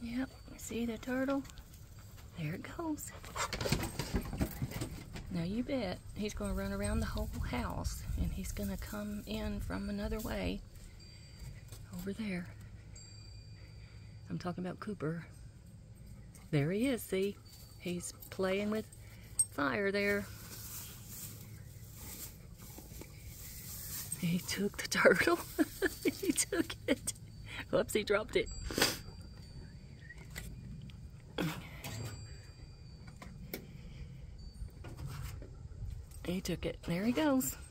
Yep, see the turtle? There it goes. Now you bet he's going to run around the whole house, and he's going to come in from another way over there. I'm talking about Cooper. There he is, see? He's playing with fire there. He took the turtle. He took it. Whoops, he dropped it. He took it. There he goes.